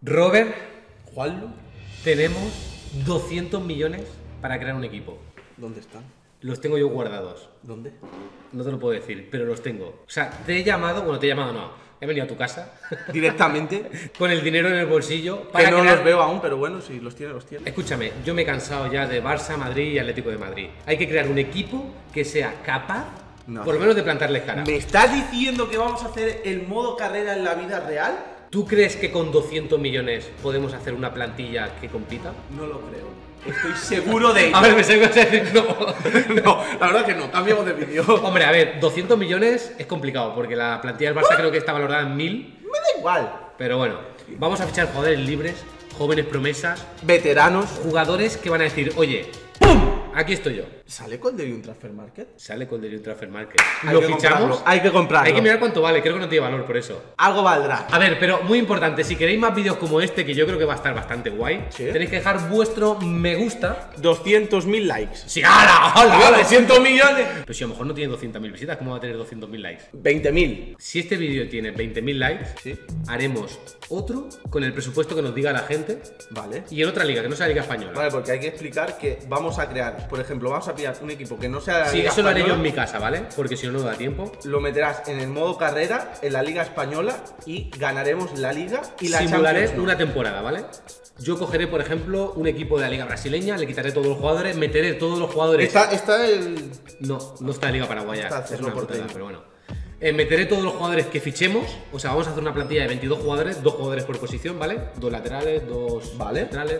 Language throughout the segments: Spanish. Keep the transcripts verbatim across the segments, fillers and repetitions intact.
Robert, Juanlu, tenemos doscientos millones para crear un equipo. ¿dónde están? Los tengo yo guardados. ¿Dónde? No te lo puedo decir, pero los tengo. O sea, te he llamado, bueno, te he llamado no. He venido a tu casa Directamente. con el dinero en el bolsillo para Que no crear... los veo aún, pero bueno, si los tiene, los tiene. Escúchame, yo me he cansado ya de Barça, Madrid y Atlético de Madrid. Hay que crear un equipo que sea capaz, No. por lo menos, de plantarles cara. ¿Me estás diciendo que vamos a hacer el modo carrera en la vida real? ¿Tú crees que con doscientos millones podemos hacer una plantilla que compita? No lo creo. Estoy seguro de ello. A ver, me sé que vas a decir no. No, la verdad que no, cambiamos de vídeo. Hombre, a ver, doscientos millones es complicado porque la plantilla del Barça creo que está valorada en mil. Me da igual. Pero bueno, vamos a fichar jugadores libres, jóvenes promesas, Veteranos. jugadores que van a decir, oye, ¡pum! Aquí estoy yo. ¿Sale Colderio un Transfer Market? Sale con Delirium Transfer Market. Hay Lo que fichamos. comprarlo, hay que comprarlo. Hay que mirar cuánto vale, creo que no tiene valor por eso. Algo valdrá. A ver, pero muy importante, si queréis más vídeos como este, que yo creo que va a estar bastante guay, ¿Sí? tenéis que dejar vuestro me gusta. doscientos mil likes. ¡Sí, hala, hala, hala! doscientos millones. Pero si a lo mejor no tiene doscientas mil visitas, ¿cómo va a tener doscientos mil likes? veinte mil. Si este vídeo tiene veinte mil likes, Sí. haremos otro con el presupuesto que nos diga la gente Vale. y en otra liga, que no sea la Liga Española. Vale, porque hay que explicar que vamos a crear, por ejemplo, vamos a pillar un equipo que no sea la Sí, Liga eso lo haré yo en Española, mi casa, ¿vale? Porque si no, no da tiempo. lo meterás en el modo carrera, en la Liga Española y ganaremos la Liga y la Simularé Champions. ¿no? una temporada, ¿vale? Yo cogeré, por ejemplo, un equipo de la Liga Brasileña, le quitaré todos los jugadores, meteré todos los jugadores. Está, está el... No, no está en Liga Paraguaya, Está es hacerlo una por putada, treinta. pero bueno. Eh, meteré todos los jugadores que fichemos, o sea, vamos a hacer una plantilla de veintidós jugadores, dos jugadores por posición, ¿vale? Dos laterales, dos Vale. centrales.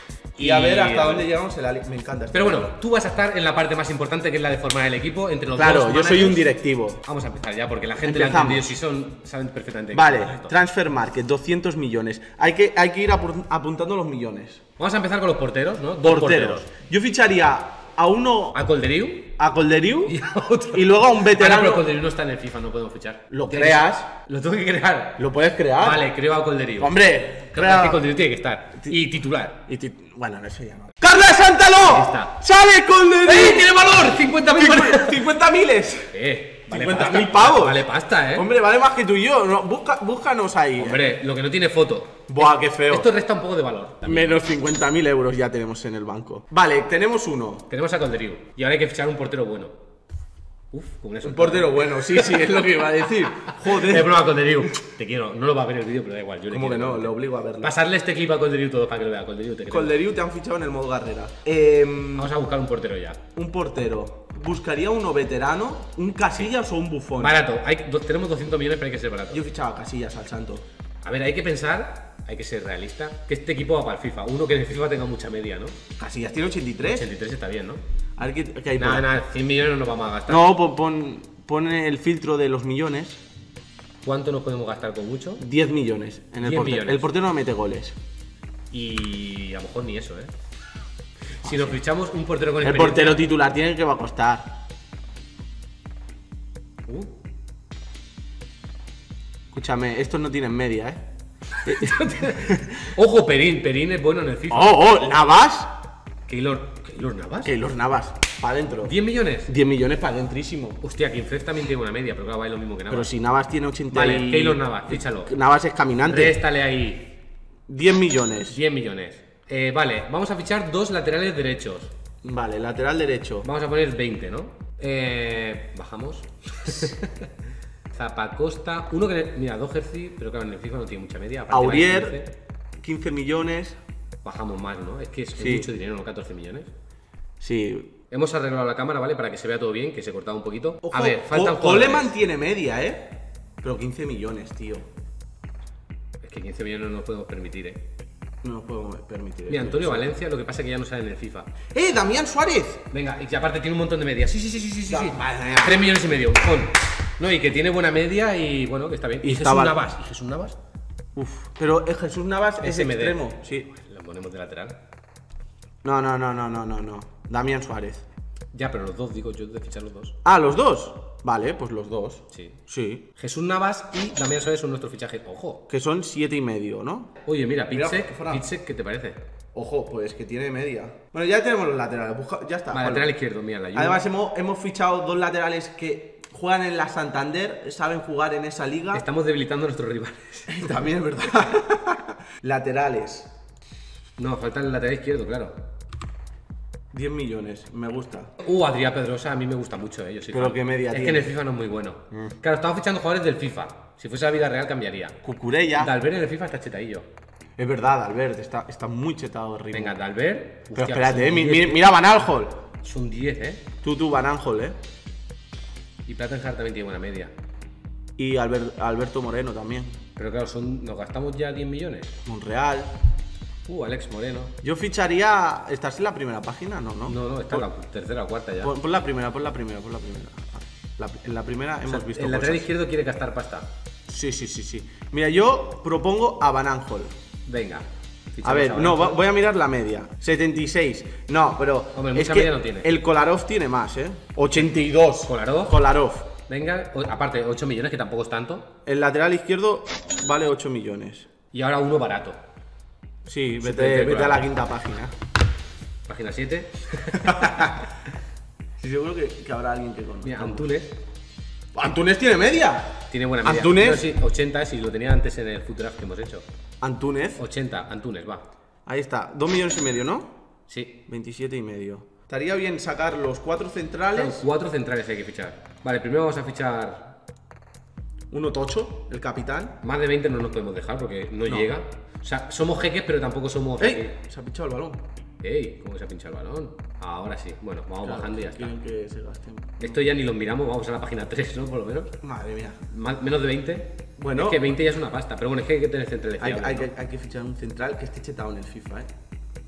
Y a ver hasta dónde llegamos en la Liga. Me encanta. este Pero bueno, juego. tú vas a estar en la parte más importante, que es la de formar el equipo entre los Claro, dos yo soy un managers. directivo. Vamos a empezar ya, porque la gente lo ha Empezamos. entendido, si son, saben perfectamente qué Vale, es esto. Transfer Market, doscientos millones. Hay que, hay que ir apu- apuntando los millones. Vamos a empezar con los porteros, ¿no? Dos Porteros. Yo ficharía a uno, A Colderiu a Colderiu y a otro. y luego a un Ah, no, veterano. pero Colderiu no está en el FIFA, no podemos fichar. Lo Tiene creas. que- Lo tengo que crear. Lo puedes crear. Vale, creo a Colderiu. Hombre, Creo crea- que Colderiu tiene que estar. Y titular. Y ti- bueno, no, eso ya no. ¡Carla Santaló! Ahí está. ¡Sale Colderiu! ¡Eh! ¡Tiene valor! ¡cincuenta mil! ¡cincuenta miles! Eh, vale cincuenta pasta. mil pavos. Vale pasta, eh. Hombre, vale más que tú y yo. No, busca, búscanos ahí. Hombre, lo que no tiene foto. Buah, qué feo. Esto resta un poco de valor. también. Menos cincuenta mil euros ya tenemos en el banco. Vale, tenemos uno. Tenemos a Colderiu. Y ahora hay que fichar un portero bueno. Uf, como le he Un soltado. portero bueno, sí, sí, es lo que iba a decir. Es Joder. broma, Colderiu. Te quiero. No lo va a ver el vídeo, pero da igual. Yo le ¿Cómo que quiero. no? Le obligo a verlo. Pasarle este clip a Colderiu todo para que lo vea. Colderiu, te creo. Colderiu te han fichado en el modo carrera. Em, Vamos a buscar un portero ya. un portero. Buscaría uno veterano, un Casillas o un Bufón. Barato. Hay, do- tenemos doscientos millones, pero hay que ser barato. Yo fichaba a Casillas al santo. A ver, hay que pensar, hay que ser realista, que este equipo va para el FIFA. Uno que en el FIFA tenga mucha media, ¿no? Casillas tiene ochenta y tres. ochenta y tres está bien, ¿no? A ver qué, qué hay por Nada, ahí. nada, cien millones no nos vamos a gastar. No, pon, pon, pon el filtro de los millones. ¿Cuánto nos podemos gastar con mucho? diez millones en el diez portero. millones. El portero no mete goles. Y a lo mejor ni eso, ¿eh? Si nos fichamos un portero con El experiencia... portero titular tiene que va a costar. Uh, Escúchame, estos no tienen media, ¿eh? Ojo, Perín, Perín es bueno en el FIFA. ¡Oh, oh! ¿Navas? Keylor, Keylor Navas. Keylor Navas, para adentro. ¿diez millones? diez millones para adentrísimo. Hostia, Kinfred también tiene una media, pero claro, va lo mismo que Navas. Pero si Navas tiene ochenta Vale, y... Keylor Navas, fíchalo. Navas es caminante. Réstale ahí diez millones. diez millones. Eh, vale, vamos a fichar dos laterales derechos. Vale, lateral derecho. Vamos a poner veinte, ¿no? Eh, bajamos. Zapacosta. Uno que. Mira, Doherty, pero claro, en el FIFA no tiene mucha media. aparte vale Aurier, quince. quince millones. Bajamos más, ¿no? Es que es, es Sí. mucho dinero, ¿no? catorce millones. Sí. Hemos arreglado la cámara, ¿vale? Para que se vea todo bien, que se cortaba un poquito. Ojo, a ver, faltan Co- jugadores. Coleman tiene media, ¿eh? Pero quince millones, tío. Es que quince millones no nos podemos permitir, ¿eh? No nos podemos permitir. Mira, eso. Antonio Valencia, lo que pasa es que ya no sale en el FIFA. ¡Eh, Damián Suárez! Venga, y que aparte tiene un montón de media. Sí, sí, sí, sí, sí, sí. Ya, sí. vale, venga. tres millones y medio. Con. No, y que tiene buena media y bueno, que está bien. Y Y, está Jesús val- Navas. ¿Y Jesús Navas? Uf. Pero eh, Jesús Navas es S M D. extremo. Sí. Lo ponemos de lateral. No, no, no, no, no, no, no. Damián Suárez. Ya, pero los dos, digo yo, de fichar los dos. Ah, ¿los dos? Vale, pues los dos. Sí. Sí. Jesús Navas y Damián Suárez son nuestro fichaje. Ojo. Que son siete y medio, ¿no? Oye, mira, Mira, Pitsek, fuera. Pitsek, ¿qué te parece? Ojo, pues que tiene media. Bueno, ya tenemos los laterales. Busca- ya está. Vale, ponlo. lateral izquierdo, mira, la Juve. Además, hemos, hemos fichado dos laterales que juegan en la Santander, saben jugar en esa liga. Estamos debilitando a nuestros rivales. También es verdad. Laterales. No, falta el lateral izquierdo, claro. diez millones, me gusta. Uh, Adrián Pedrosa a mí me gusta mucho, eh. Yo soy Pero fan. qué media Es tiene. que en el FIFA no es muy bueno. Mm. Claro, estamos fichando jugadores del FIFA. Si fuese la vida real cambiaría. Cucurella. Dalbert en el FIFA está chetadillo. Es verdad, Albert, está, está muy chetado arriba. Venga, Dalbert. Pero espérate, eh, mi, mi, mira Van Aanholt. Son diez, eh. Tú, tú, Van Aanholt, eh. Y Plattenhardt también tiene buena media. Y Albert, Alberto Moreno también. Pero claro, son, nos gastamos ya diez millones. Monreal. Uh, Alex Moreno. Yo ficharía. ¿Estás en la primera página? No, no. No, no, está en la tercera o cuarta ya. Pon, pon la primera, pon la primera, pon la primera. La- en la primera O sea, hemos visto. el lateral cosas. izquierdo quiere gastar pasta. Sí, sí, sí, sí. Mira, yo propongo a Van Aanholt. Venga. A fichamos ver, ahora. no, va- voy a mirar la media. setenta y seis. No, pero. Hombre, es mucha que media no tiene. el Kolarov tiene más, ¿eh? ochenta y dos. Kolarov. Kolarov. Venga, o- aparte, ocho millones, que tampoco es tanto. El lateral izquierdo vale ocho millones. Y ahora uno barato. Sí, Suplente vete, de vete a la Kolarov. quinta página. Página siete. Sí, seguro que, que habrá alguien que conozca. Mira, Antunes. Antunes tiene media. Tiene buena media. Antunes. No, sí, ochenta, si lo tenía antes en el Futuraf que hemos hecho. Antunes. ochenta, Antunes, va. Ahí está. Dos millones y medio, ¿no? Sí. veintisiete y medio. Estaría bien sacar los cuatro Claro, centrales. cuatro centrales hay que fichar. Vale, primero vamos a fichar. Uno tocho, el capitán. Más de veinte no nos podemos dejar porque no, No. llega. O sea, somos jeques, pero tampoco somos. ¡Ey! Se ha pinchado el balón. ¡Ey! ¿Cómo que se ha pinchado el balón? Ahora sí. Bueno, vamos Claro, bajando y ya está. quieren que se gasten. Esto ya ni lo miramos, vamos a la página tres, ¿no? Por lo menos. Madre mía. Más- menos de veinte. Bueno. Es que veinte ya es una pasta, pero bueno, es que hay que tener centrales Hay, fiables, hay ¿no? que, hay que fichar un central que esté chetado en el FIFA, ¿eh?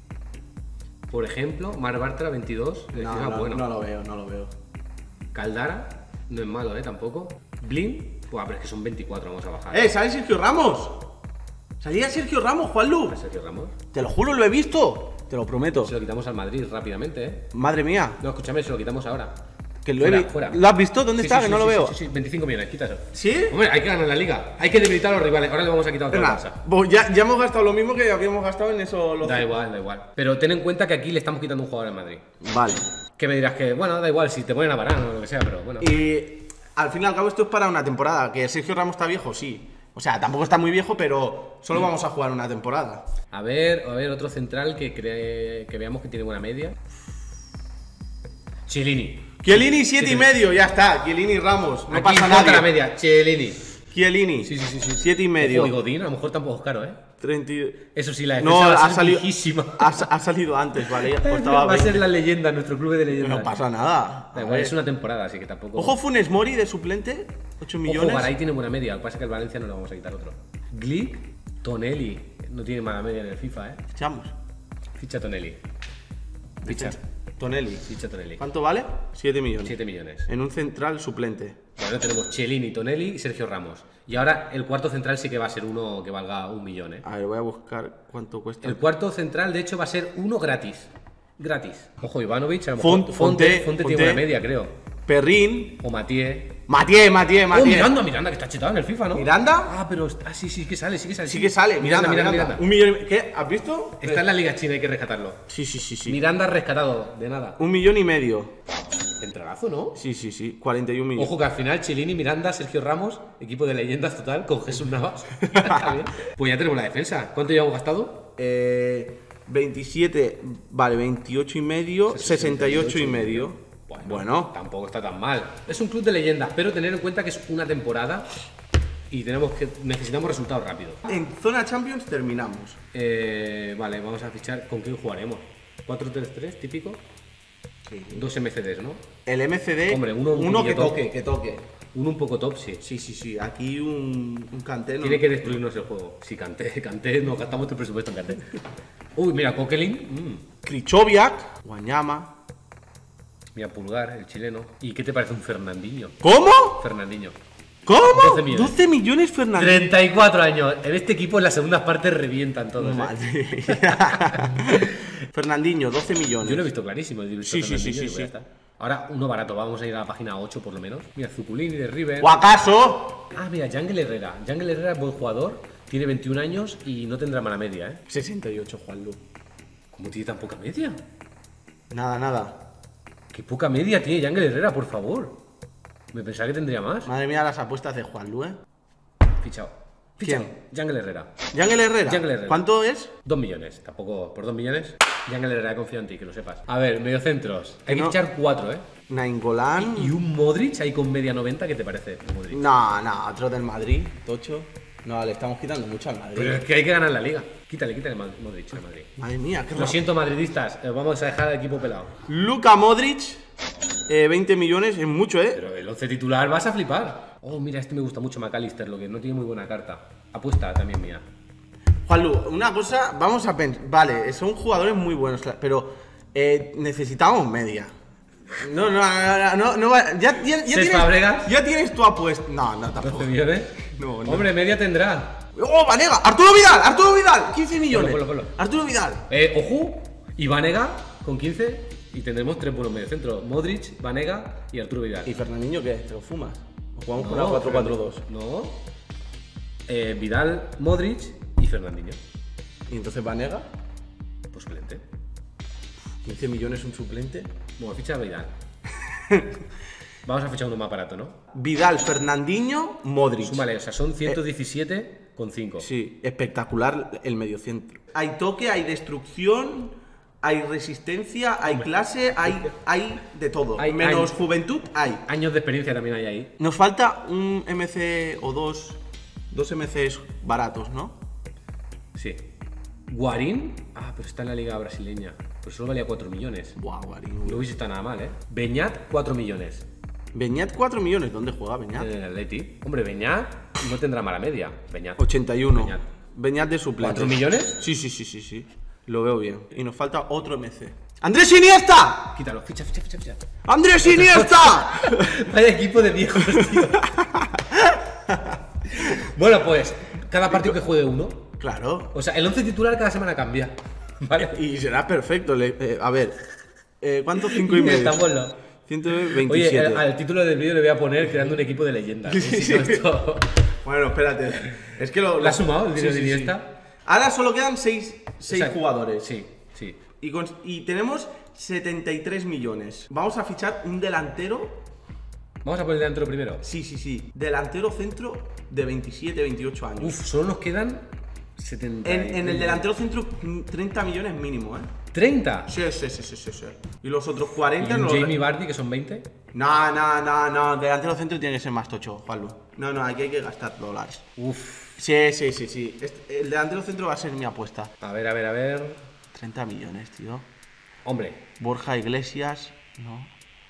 Por ejemplo, Mar Bartra veintidós. en el No, FIFA, no, bueno. no lo veo, no lo veo. Caldara, no es malo, ¿eh? Tampoco. Blin, pues pero es que son veinticuatro, vamos a bajar. ¡Eh! ¿Sabes Sergio Ramos? Salía Sergio Ramos, Juanlu. A Sergio Ramos. Te lo juro, lo he visto. Te lo prometo. Se lo quitamos al Madrid rápidamente, ¿eh? Madre mía. No, escúchame, se lo quitamos ahora. Que lo, Fuera, he vi- fuera. ¿Lo has visto? ¿Dónde Sí, está? sí, que sí, no lo sí, veo. Sí, sí, veinticinco millones, quítaselo. ¿Sí? Hombre, hay que ganar la liga. Hay que debilitar a los rivales. Ahora le vamos a quitar otra Venga, cosa. pues ya, ya hemos gastado lo mismo que habíamos gastado en eso. Los... Da igual, da igual. Pero ten en cuenta que aquí le estamos quitando un jugador al Madrid. Vale. Que me dirás que, bueno, da igual si te ponen a Varane o lo que sea, pero bueno. Y al fin y al cabo esto es para una temporada. Que Sergio Ramos está viejo, sí. O sea, tampoco está muy viejo, pero solo vamos a jugar una temporada. A ver, a ver, otro central que cree, que veamos que tiene buena media. Chiellini. Chiellini siete y Sí, medio, ya está. Chiellini Ramos, no Aquí pasa falta nada. la media, Chiellini. Chiellini. Sí, sí, sí, sí. siete y medio. Ojo, y Godín, a lo mejor tampoco es caro, ¿eh? treinta y- Eso sí, la defensa No, va a ha ser salido, viejísima. ha, ha salido antes, vale. Costaba Va a ser veinte. la leyenda, nuestro club de leyendas. No pasa nada. Da A igual, ver. es una temporada, así que tampoco. Ojo, Funes Mori de suplente, ocho Ojo, millones. Garay tiene buena media. Lo que pasa es que el Valencia no le vamos a quitar otro. Glick, Tonelli. No tiene mala media en el FIFA, ¿eh? Fichamos. Ficha Tonelli. Ficha. Tonelli. Ficha Tonelli. ¿Cuánto vale? siete millones. siete millones. En un central suplente. Bueno, tenemos Chiellini, Tonelli y Sergio Ramos. Y ahora el cuarto central sí que va a ser uno que valga un millón, ¿eh? A ver, voy a buscar cuánto cuesta. El cuarto central, de hecho, va a ser uno gratis. Gratis. Ojo, Ivanovic, a lo Font- mejor. Fonte, Fonte, Fonte tiene Fonte. buena media, creo. Perrin. O Matié. Mathieu, Mathieu, Oh, Mathieu. Miranda, Miranda, que está chetado en el FIFA, ¿no? ¿Miranda? Ah, pero. Ah, sí, sí, que sale, sí que sale. Sí que sale. Miranda, Miranda. Miranda. Un millón y... ¿Qué? ¿Has visto? Está en la Liga China, hay que rescatarlo. Sí, sí, sí, sí. Miranda rescatado, de nada. Un millón y medio. Entradazo, ¿no? Sí, sí, sí. cuarenta y un millones. Ojo que al final Chiellini, Miranda, Sergio Ramos, equipo de leyendas total, con Jesús Navas. Está bien. Pues ya tenemos la defensa. ¿Cuánto llevamos gastado? Eh, veintisiete, vale, veintiocho y medio, sesenta y ocho y medio. Bueno, Bueno, tampoco está tan mal. Es un club de leyendas, pero tener en cuenta que es una temporada y tenemos que necesitamos resultados rápidos. en zona Champions terminamos. Eh, vale, vamos a fichar. ¿Con quién jugaremos? cuatro tres tres, típico. Dos M C Ds, ¿no? El M C D, Hombre, uno un uno que poquillo toque, top. que toque. Uno un poco top, sí. Sí, sí, sí. Aquí un, un Kanté, ¿no? Tiene que destruirnos el juego. Si Kanté, Kanté, nos gastamos tu presupuesto en Kanté. Uy, mira, Coquelin. Mm. Krychowiak, Wanyama. Mira, Pulgar, el chileno. ¿Y qué te parece un Fernandinho? ¿Cómo? Fernandinho. ¿Cómo? doce millones. doce millones, Fernando. treinta y cuatro años. En este equipo en las segundas partes revientan todos. ¿eh? Madre. Fernandinho, doce millones. Yo lo he visto clarísimo. he visto Sí, sí, sí, Fernandinho y sí, pues ya sí. está. Ahora uno barato. Vamos a ir a la página ocho por lo menos. Mira, Zuculini de River. ¿O acaso? Ah, mira, Yangel Herrera. Yangel Herrera es buen jugador. Tiene veintiún años y no tendrá mala media, ¿eh? sesenta y ocho, Juanlu. ¿Cómo tiene tan poca media? Nada, nada. Qué poca media tiene Yangel Herrera, por favor. Me pensaba que tendría más. Madre mía, las apuestas de Juanlu, ¿eh? Fichado. Ficha. ¿Quién? Yangel Herrera. Yangel Herrera. Yangel Herrera. ¿Cuánto es? Dos millones. Tampoco por dos millones. Yangel Herrera, confío en ti, que lo sepas. A ver, mediocentros. Hay que No. fichar cuatro, ¿eh? Nainggolan. Y un Modric ahí con media noventa, ¿qué te parece? Modric. No, no, otro del Madrid, Tocho. No, le estamos quitando mucho al Madrid. Pero es que hay que ganar la liga. Quítale, quítale Mod- Modric a Madrid. Madre mía, qué Lo raro. siento, madridistas. eh, Vamos a dejar al equipo pelado. Luka Modric, eh, veinte millones, es mucho, ¿eh? Pero el once titular vas a flipar. Oh, mira, este me gusta mucho, McAllister, lo que no tiene muy buena carta. Apuesta también mía. Juanlu, una cosa, vamos a pensar. Vale, son jugadores muy buenos, claro, pero eh, necesitamos media. No, no, no, no, no, va- ya, ya, ya ¿Cesc tienes, Fabregas? ya tienes tu apuesta. No, no, tampoco. ¿doce millones? No, no. Hombre, media tendrá. ¡Oh, Vanega! ¡Arturo Vidal! ¡Arturo Vidal! quince millones. Ponlo, ponlo, ponlo. Arturo Vidal. Eh, ojo, y Vanega con quince. Y tendremos tres buenos mediocentros: Modric, Vanega y Arturo Vidal. ¿Y Fernandinho qué? ¿Te lo fumas? ¿O jugamos No, con una cuatro cuatro dos? No. Eh, Vidal, Modric y Fernandinho. ¿Y entonces Vanega? Pues suplente. ¿quince millones un suplente? Bueno, ficha a Vidal. Vamos a fichar uno más barato, ¿no? Vidal, Fernandinho, Modric. Súmale, o sea, son ciento diecisiete con cinco. Sí, espectacular el mediocentro. Hay toque, hay destrucción, hay resistencia, hay clase, hay, hay de todo. Hay- Menos hay- juventud, hay. Años de experiencia también hay ahí. Nos falta un M C o dos, dos M Cs baratos, ¿no? Sí. Guarín. Ah, pero está en la liga brasileña. Pues solo valía cuatro millones. Buah, Guarín. No hubiese estado nada mal, ¿eh? Beñat, cuatro millones. Beñat, cuatro millones. ¿Dónde juega Beñat? En el Atleti. Hombre, Beñat no tendrá mala media. Beñat. ochenta y uno. Beñat. Beñat de suplente. ¿Cuatro millones? Sí, sí, sí, sí, sí. Lo veo bien. Y nos falta otro M C. ¡Andrés Iniesta! Quítalo, ficha, ficha, ficha, ficha. ¡Andrés Iniesta! Vaya equipo de viejos, tío. Bueno, pues, cada partido que juegue uno. Claro. O sea, el once titular cada semana cambia. ¿Vale? Y será perfecto. le- eh, a ver. Eh, ¿Cuánto? Cinco y medio. Estamos lo- ciento Oye, veintisiete. el- al título del vídeo le voy a poner creando un equipo de leyendas. ¿no? Si no, esto- Bueno, espérate. Es que lo. ¿Lo has sumado el dinero Sí, de sí, sí. Iniesta? Ahora solo quedan seis, seis O sea, jugadores. Sí, sí. Y, con- y tenemos setenta y tres millones. Vamos a fichar un delantero. Vamos a poner el delantero primero. Sí, sí, sí. Delantero centro de veintisiete, veintiocho años. Uf, solo nos quedan setenta. En, en el delantero centro, mm, treinta millones mínimo, ¿eh? treinta. Sí, sí, sí, sí, sí, sí. Y los otros Y cuarenta un no los- Jamie Vardy, que son veinte. No, no, no, no. Delantero centro tiene que ser más tocho, Juanlu. No, no, aquí hay que gastar dólares. Uf. Sí, sí, sí, sí. Este- el delantero centro va a ser mi apuesta. A ver, a ver, a ver. treinta millones, tío. Hombre, Borja Iglesias, no.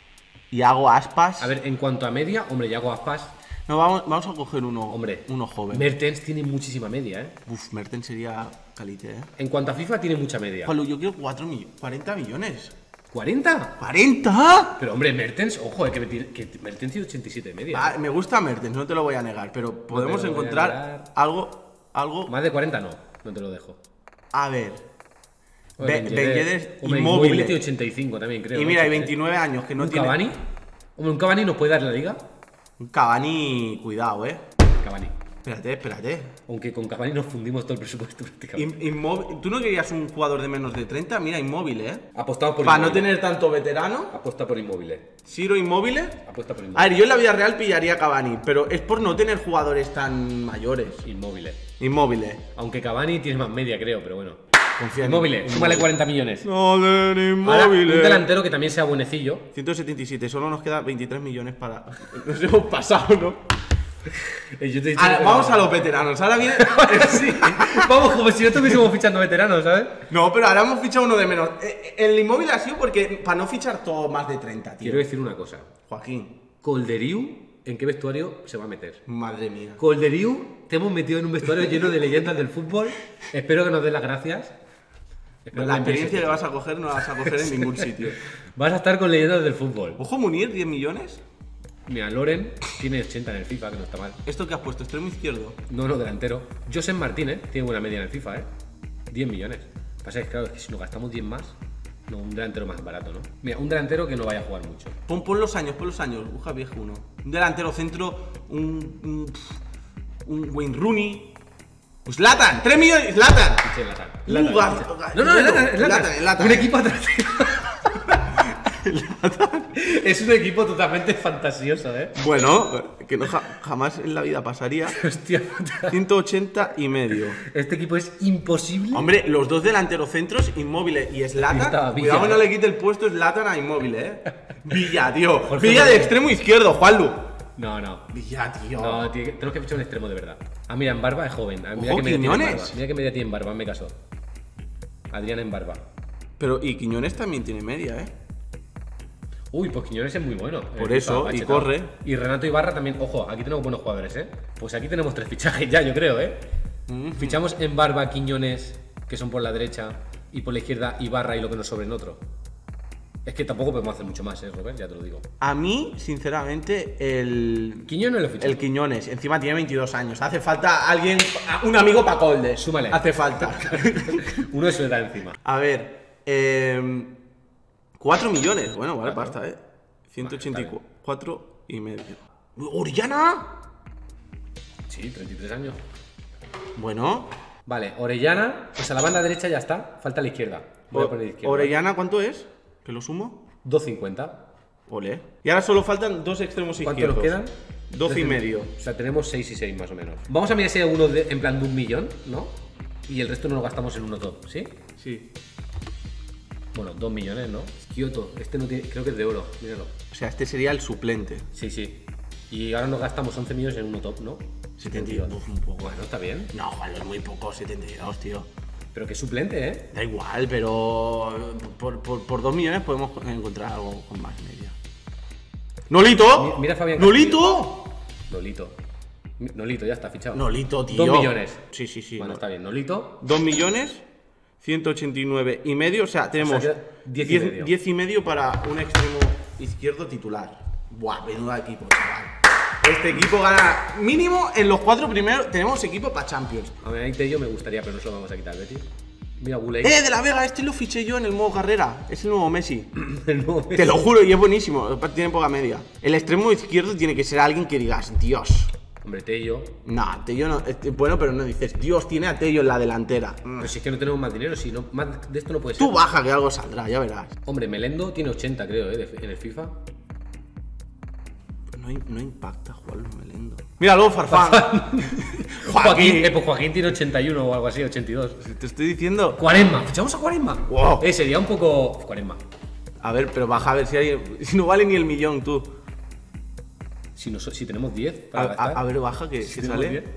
Iago Aspas. a ver, en cuanto a media, hombre, Yago Aspas. No, vamos, vamos a coger uno, Hombre, uno joven. Mertens tiene muchísima media, ¿eh? Uf, Mertens sería calite, ¿eh? En cuanto a FIFA, tiene mucha media. Juanlu, yo quiero cuatro millones, cuarenta millones. ¿cuarenta? ¿cuarenta? Pero hombre, Mertens, ojo, eh, que, me- que Mertens tiene ochenta y siete de media. Ah, me gusta Mertens, no te lo voy a negar, pero podemos lo voy a encontrar negar. algo, algo. Más de cuarenta no, no te lo dejo. A ver. Hombre, Be- Ben Ben Yedder- Yedder hombre, inmóvil. Inmóvil tiene ochenta y cinco también, creo. Y ¿no? mira, hay Sí, veintinueve años que no ¿Un tiene. Cavani? Hombre, ¿un Cavani nos puede dar la liga? Un Cavani, cuidado, eh. Cavani. Espérate, espérate. Aunque con Cavani nos fundimos todo el presupuesto prácticamente. In- inmóvil- ¿Tú no querías un jugador de menos de treinta? Mira, inmóvil, eh. Apostamos por Para no Inmóvil. tener tanto veterano, Apuesta por Inmóviles. Ciro inmóvil. Apuesta por A Inmóviles. ver, yo en la vida real pillaría a Cavani, pero es por no tener jugadores tan mayores. Inmóviles. Inmóviles. Aunque Cavani tiene más media, creo, pero bueno. Confía en Inmóviles, súmale cuarenta millones. No, de Ahora, un inmóviles. delantero que también sea buenecillo. ciento setenta y siete, solo nos queda veintitrés millones para. Nos hemos pasado, ¿no? Eh, yo te he dicho Ahora, que- vamos a los veteranos. Ahora viene. Sí. Vamos, como si no estuviésemos fichando veteranos, ¿sabes? No, pero ahora hemos fichado uno de menos. Eh, eh, El inmóvil ha sido porque. Para no fichar todo más de treinta, tío. Quiero decir una cosa. Joaquín, Colderiu, ¿en qué vestuario se va a meter? madre mía. Colderiu, te hemos metido en un vestuario lleno de leyendas del fútbol. Espero que nos des las gracias. Espero La que envíes experiencia que esto. vas a coger no la vas a coger en ningún sitio. Vas a estar con leyendas del fútbol. Ojo, Munir, diez millones. Mira, Loren tiene ochenta en el FIFA, que no está mal. ¿Esto que has puesto? ¿Extremo izquierdo? No, no, delantero. Josep Martínez tiene buena media en el FIFA, ¿eh? diez millones. Pasa que, claro, es que si nos gastamos diez más, no, un delantero más barato, ¿no? Mira, un delantero que no vaya a jugar mucho. Pon, pon los años, pon los años. Uja viejo uno. Un delantero centro, un. un, un Wayne Rooney. Pues Zlatan, tres millones. Zlatan. Che, Zlatan. Uh, Zlatan, gas- Zlatan. gas- No, no, hielo. Zlatan, Zlatan. Zlatan, Zlatan. Un equipo atractivo. Es un equipo totalmente fantasioso, ¿eh? Bueno, que no ja- jamás en la vida pasaría. Hostia puta. ciento ochenta y medio. Este equipo es imposible. Hombre, los dos delanteros centros, Inmóvil y Zlatan. Estaba Villa, Cuidado que no eh. le quite el puesto Zlatan a Inmóvil, eh. Villa, tío. Jorge Villa de Moreno. extremo izquierdo, Juanlu. No, no. Villa, tío. No, tío, tenemos que fichar un extremo de verdad. Ah, mira, en barba es joven. Ah, Mira Ojo, que media tiene en Quiñones. barba. Mira que media tiene en barba, me caso. Adrián en barba. Pero, y Quiñones también tiene media, eh. Uy, pues Quiñones es muy bueno. Por Eh, eso, va y chetado. corre. Y Renato Ibarra también. Ojo, aquí tenemos buenos jugadores, ¿eh? Pues aquí tenemos tres fichajes ya, yo creo, ¿eh? Mm. Fichamos en barba Quiñones, que son por la derecha, y por la izquierda Ibarra y lo que nos sobre en otro. Es que tampoco podemos hacer mucho más, ¿eh, Robert? Ya te lo digo. A mí, sinceramente, el. Quiñones lo fichamos. El Quiñones, encima tiene veintidós años. Hace falta alguien, un amigo para Colde. Súmale. Hace falta. Uno de su edad encima. A ver, eh, cuatro millones. Bueno, vale, Cuatro. basta, eh. ciento ochenta y cuatro y medio. ¿Orellana? Sí, treinta y tres años. Bueno. Vale, Orellana, pues a la banda derecha ya está. Falta la izquierda. Voy a poner izquierda. Orellana, ¿cuánto es? ¿Que lo sumo? dos cincuenta. Ole. Y ahora solo faltan dos extremos ¿Cuánto izquierdos. nos quedan? doce y Trece. medio. O sea, tenemos seis y seis más o menos. Vamos a mirar si hay uno de- en plan de un millón, ¿no? Y el resto no lo gastamos en uno top, ¿sí? Sí. Bueno, dos millones, ¿no? Kioto, este no tiene, creo que es de oro, míralo. O sea, este sería el suplente. Sí, sí. Y ahora nos gastamos once millones en uno top, ¿no? setenta y dos, un poco. Bueno, está bien. No, Juan, es muy poco, setenta y dos, tío. Pero que suplente, ¿eh? Da igual, pero por, por, por dos millones podemos encontrar algo con más media. ¡Nolito! Mi- mira, Fabián ¡Nolito! Nolito. Mi- Nolito, ya está fichado. Nolito, tío. Dos millones. Sí, sí, sí. Bueno, no. está bien. Nolito. Dos millones, ciento ochenta y nueve y medio. O sea, tenemos O sea, que diez y diez, medio. diez y medio para un extremo izquierdo titular. Buah, menuda equipo, chaval. Este equipo gana mínimo en los cuatro primeros. Tenemos equipo para Champions. A ver, ahí Tello me gustaría, pero no se lo vamos a quitar, Betty. Mira, Guley. ¡Eh, de la Vega! Este lo fiché yo en el modo carrera. Es el nuevo Messi. No, Te lo juro, y es buenísimo. Tiene poca media. El extremo izquierdo tiene que ser alguien que digas, Dios. Hombre, Tello. No, Tello no. este- Bueno, pero no dices, Dios, tiene a Tello en la delantera. Mm. Pero si es que no tenemos más dinero, si no, más de esto no puede ser. Tú baja que algo saldrá, ya verás. Hombre, Melendo tiene ochenta, creo, ¿eh? de- en el FIFA. No, no impacta Juan Melendo. Míralo, Farfán. Joaquín, eh, pues Joaquín tiene ochenta y uno o algo así, ochenta y dos. Te estoy diciendo. Cuaresma, fichamos a Cuaresma. Wow. Eh, sería un poco. Cuaresma. A ver, pero baja a ver si hay. Si no vale ni el millón, tú. Si, no, so- si tenemos diez A, para a- gastar. a ver, baja que, si que tenemos sale. diez.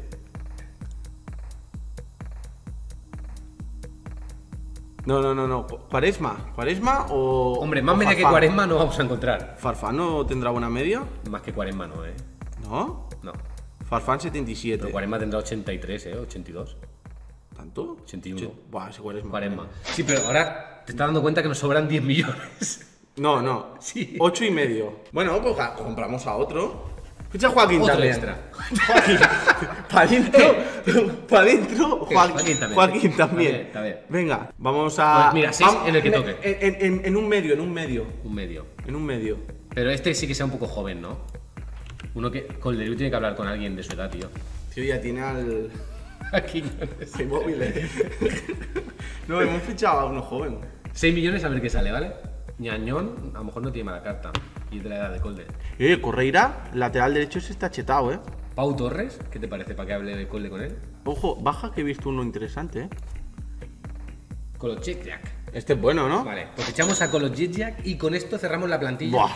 No, no, no, no. ¿Cuaresma? ¿Cuaresma o.? Hombre, más o media que Farfán? Cuaresma no vamos a encontrar. ¿Farfán no tendrá buena media? Más que Cuaresma no, ¿eh? ¿No? No. Farfán setenta y siete. Pero Cuaresma tendrá ochenta y tres, ¿eh? ochenta y dos. ¿Tanto? ochenta y uno. Oche- Buah, ese Cuaresma. Cuaresma. Sí, pero ahora te estás dando cuenta que nos sobran diez millones. No, no. Sí. Ocho y medio. Bueno, pues ja- compramos a otro. Ficha a Joaquín Otro también. extra. Joaquín. Para adentro. Para adentro. Joaquín, Joaquín también. Joaquín también. Está bien, está bien. Venga, vamos a. Pues mira, seis vamos- en el que en- toque. En, en- en un medio, en un medio. Un medio. En un medio. Pero este sí que sea un poco joven, ¿no? Uno que. Colderú tiene que hablar con alguien de su edad, tío. Tío, ya tiene al. Aquí. al móvil. eh. No, hemos fichado a uno joven. seis millones a ver qué sale, ¿vale? Ñañón, a lo mejor no tiene mala carta. Y es de la edad de Colde. Eh, Correira, lateral derecho, se está chetado, eh. Pau Torres, ¿qué te parece para que hable de Colde con él? Ojo, baja que he visto uno interesante, eh. Kolodziejczak. Este es bueno, ¿no? Vale, pues echamos a Kolodziejczak y con esto cerramos la plantilla. Buah.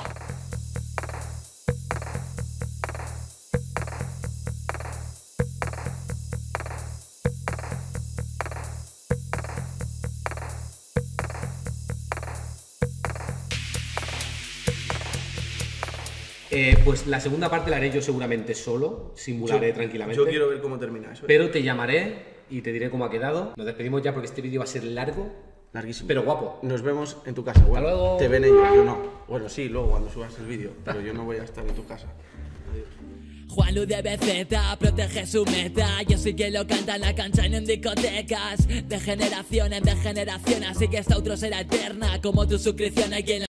Eh, pues la segunda parte la haré yo seguramente solo, simularé tranquilamente. Yo quiero ver cómo termina eso. Pero te llamaré y te diré cómo ha quedado. Nos despedimos ya porque este vídeo va a ser largo, Larguísimo. pero guapo. Nos vemos en tu casa. Bueno, luego. te ven ellos, yo no. Bueno, sí, luego cuando subas el vídeo, pero yo no voy a estar en tu casa. Adiós. Juanlu de B Z protege su meta. Yo sí que lo canta en la cancha y en discotecas. De generación en de generación, así que esta otro será eterna. Como tu suscripción aquí en la